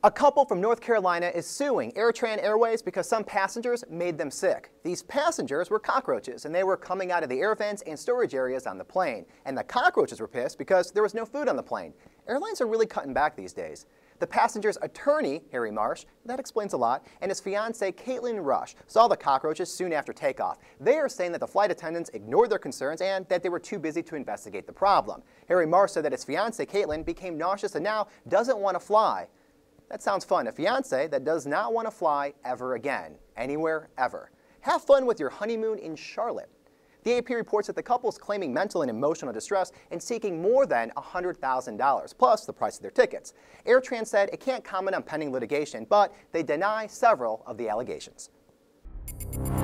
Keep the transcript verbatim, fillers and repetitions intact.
A couple from North Carolina is suing Air Tran Airways because some passengers made them sick. These passengers were cockroaches, and they were coming out of the air vents and storage areas on the plane. And the cockroaches were pissed because there was no food on the plane. Airlines are really cutting back these days. The passenger's attorney, Harry Marsh, that explains a lot, and his fiancée, Caitlin Rush, saw the cockroaches soon after takeoff. They are saying that the flight attendants ignored their concerns and that they were too busy to investigate the problem. Harry Marsh said that his fiancée, Caitlin, became nauseous and now doesn't want to fly. That sounds fun. A fiancé that does not want to fly ever again, anywhere, ever. Have fun with your honeymoon in Charlotte. The A P reports that the couple is claiming mental and emotional distress and seeking more than one hundred thousand dollars, plus the price of their tickets. Air Tran said it can't comment on pending litigation, but they deny several of the allegations.